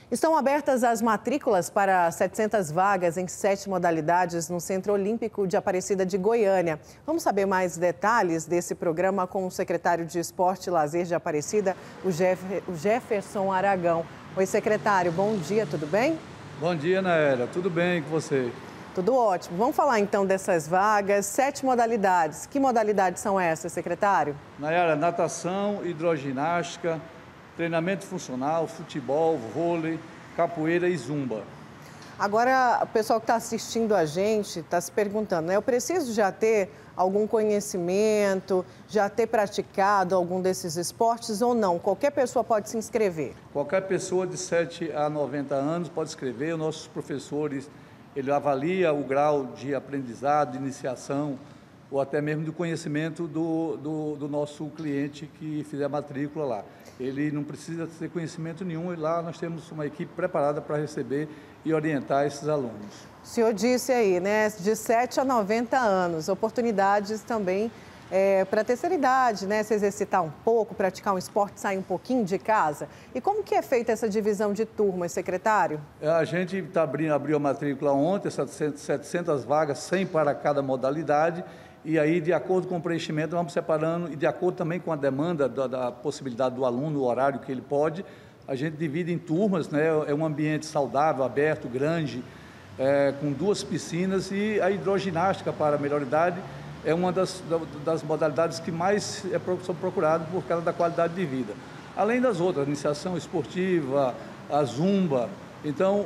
Estão abertas as matrículas para 700 vagas em 7 modalidades no Centro Olímpico de Aparecida de Goiânia. Vamos saber mais detalhes desse programa com o secretário de Esporte e Lazer de Aparecida, o Jefferson Aragão. Oi, secretário, bom dia, tudo bem? Bom dia, Naela. Tudo bem com você? Tudo ótimo. Vamos falar então dessas vagas, 7 modalidades. Que modalidades são essas, secretário? Naela, natação, hidroginástica, treinamento funcional, futebol, vôlei, capoeira e zumba. Agora, o pessoal que está assistindo a gente está se perguntando, né? Eu preciso já ter algum conhecimento, já ter praticado algum desses esportes ou não? Qualquer pessoa pode se inscrever? Qualquer pessoa de 7 a 90 anos pode escrever. Os nossos professores, ele avalia o grau de aprendizado, de iniciação, ou até mesmo do conhecimento do nosso cliente que fizer a matrícula lá. Ele não precisa ter conhecimento nenhum e lá nós temos uma equipe preparada para receber e orientar esses alunos. O senhor disse aí, né, de 7 a 90 anos, oportunidades também para a terceira idade, né, se exercitar um pouco, praticar um esporte, sair um pouquinho de casa. E como que é feita essa divisão de turmas, secretário? A gente abriu a matrícula ontem, 700 vagas, 100 para cada modalidade. E aí, de acordo com o preenchimento, vamos separando, e de acordo também com a demanda da possibilidade do aluno, o horário que ele pode, a gente divide em turmas, né? É um ambiente saudável, aberto, grande, com 2 piscinas, e a hidroginástica para a melhor idade é uma das modalidades que mais são procuradas por causa da qualidade de vida. Além das outras, a iniciação esportiva, a zumba. Então,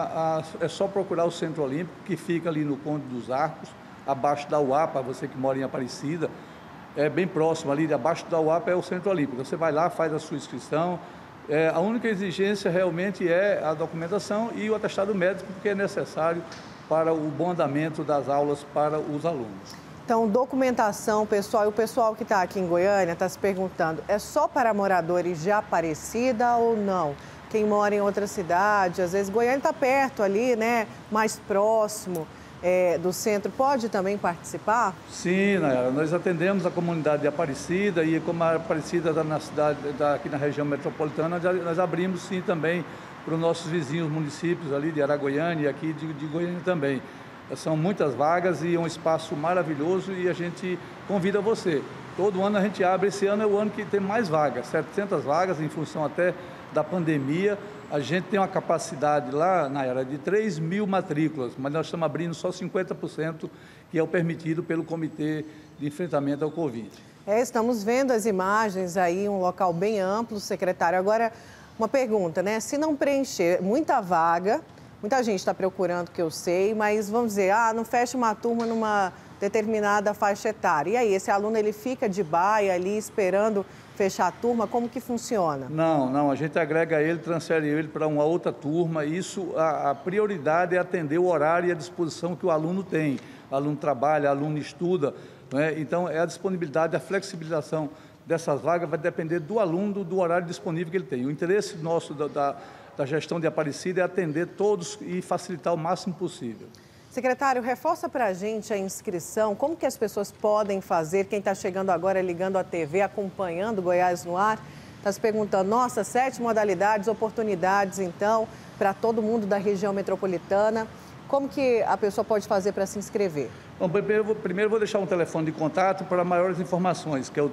é só procurar o Centro Olímpico, que fica ali no Conde dos Arcos, abaixo da UAPA, você que mora em Aparecida, é bem próximo ali, abaixo da UAPA é o Centro Olímpico. Você vai lá, faz a sua inscrição. A única exigência realmente é a documentação e o atestado médico, que é necessário para o bom andamento das aulas para os alunos. Então, documentação, pessoal, e o pessoal que está aqui em Goiânia está se perguntando, é só para moradores de Aparecida ou não? Quem mora em outra cidade, às vezes Goiânia está perto ali, né, mais próximo do centro, pode também participar? Sim, Nayara, nós atendemos a comunidade de Aparecida e como a Aparecida está na cidade, aqui na região metropolitana, nós abrimos sim também para os nossos vizinhos municípios ali de Aragoiânia e aqui de Goiânia também. São muitas vagas e é um espaço maravilhoso e a gente convida você. Todo ano a gente abre, esse ano é o ano que tem mais vagas, 700 vagas em função até da pandemia. A gente tem uma capacidade lá, na era de 3.000 matrículas, mas nós estamos abrindo só 50%, que é o permitido pelo Comitê de Enfrentamento ao Covid. Estamos vendo as imagens aí, um local bem amplo, secretário. Agora, uma pergunta, né? Se não preencher muita vaga, muita gente está procurando, que eu sei, mas vamos dizer, não fecha uma turma numa determinada faixa etária. E aí, esse aluno, ele fica de baia ali, esperando fechar a turma, como que funciona? Não, a gente agrega ele, transfere ele para uma outra turma. Isso, a prioridade é atender o horário e a disposição que o aluno tem. O aluno trabalha, o aluno estuda, né? Então, a disponibilidade, a flexibilização dessas vagas vai depender do aluno, do horário disponível que ele tem. O interesse nosso da gestão de Aparecida é atender todos e facilitar o máximo possível. Secretário, reforça para a gente a inscrição, como que as pessoas podem fazer, quem está chegando agora ligando a TV, acompanhando Goiás no Ar, está se perguntando, nossa, 7 modalidades, oportunidades então, para todo mundo da região metropolitana, como que a pessoa pode fazer para se inscrever? Bom, primeiro vou deixar um telefone de contato para maiores informações, que é o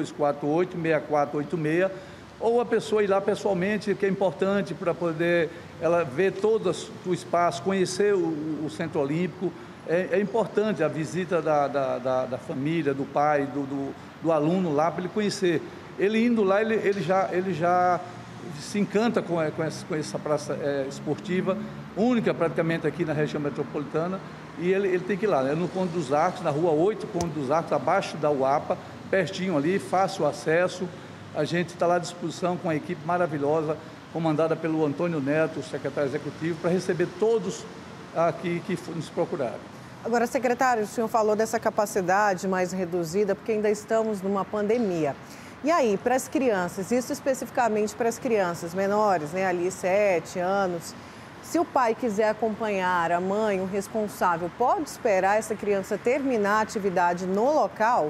3248-6486, ou a pessoa ir lá pessoalmente, que é importante para poder ela ver todo o espaço, conhecer o Centro Olímpico. É importante a visita da família, do pai, do aluno lá, para ele conhecer. Ele indo lá, ele já se encanta com essa praça esportiva, única praticamente aqui na região metropolitana, e ele tem que ir lá, né? No Conde dos Arcos, na rua 8, Conde dos Arcos, abaixo da UAPA, pertinho ali, fácil acesso. A gente está lá à disposição com uma equipe maravilhosa, comandada pelo Antônio Neto, o secretário executivo, para receber todos aqui que nos procuraram. Agora, secretário, o senhor falou dessa capacidade mais reduzida, porque ainda estamos numa pandemia. E aí, para as crianças, isso especificamente para as crianças menores, né, ali 7 anos, se o pai quiser acompanhar, a mãe, o responsável, pode esperar essa criança terminar a atividade no local?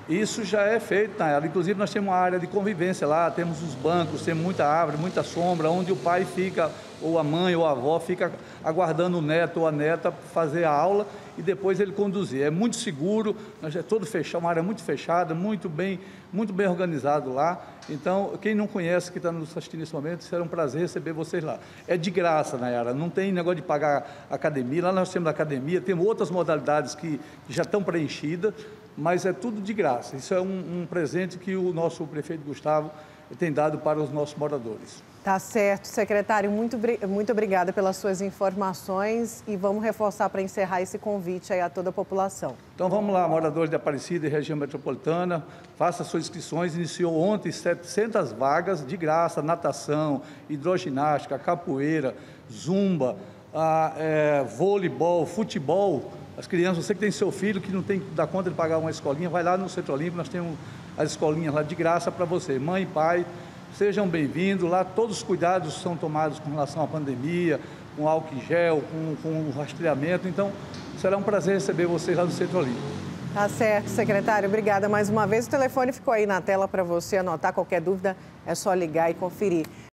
Isso já é feito, Nayara. Inclusive, nós temos uma área de convivência lá, temos os bancos, temos muita árvore, muita sombra, onde o pai fica, ou a mãe, ou a avó, fica aguardando o neto ou a neta fazer a aula e depois ele conduzir. É muito seguro, nós é todo fechado, uma área muito fechada, muito bem organizado lá. Então, quem não conhece, que está nos assistindo nesse momento, será um prazer receber vocês lá. É de graça, Nayara, não tem negócio de pagar academia. Lá nós temos academia, temos outras modalidades que já estão preenchidas, mas é tudo de graça. Isso é um presente que o nosso prefeito Gustavo tem dado para os nossos moradores. Tá certo, secretário. Muito obrigada pelas suas informações e vamos reforçar para encerrar esse convite aí a toda a população. Então vamos lá, moradores de Aparecida e região metropolitana, faça suas inscrições. Iniciou ontem 700 vagas de graça, natação, hidroginástica, capoeira, zumba, voleibol, futebol. As crianças, você que tem seu filho que não tem que dar conta de pagar uma escolinha, vai lá no Centro Olímpico, nós temos as escolinhas lá de graça para você. Mãe e pai, sejam bem-vindos. Lá todos os cuidados são tomados com relação à pandemia, com álcool em gel, com o rastreamento. Então, será um prazer receber vocês lá no Centro Olímpico. Tá certo, secretário. Obrigada mais uma vez. O telefone ficou aí na tela para você anotar. Qualquer dúvida é só ligar e conferir.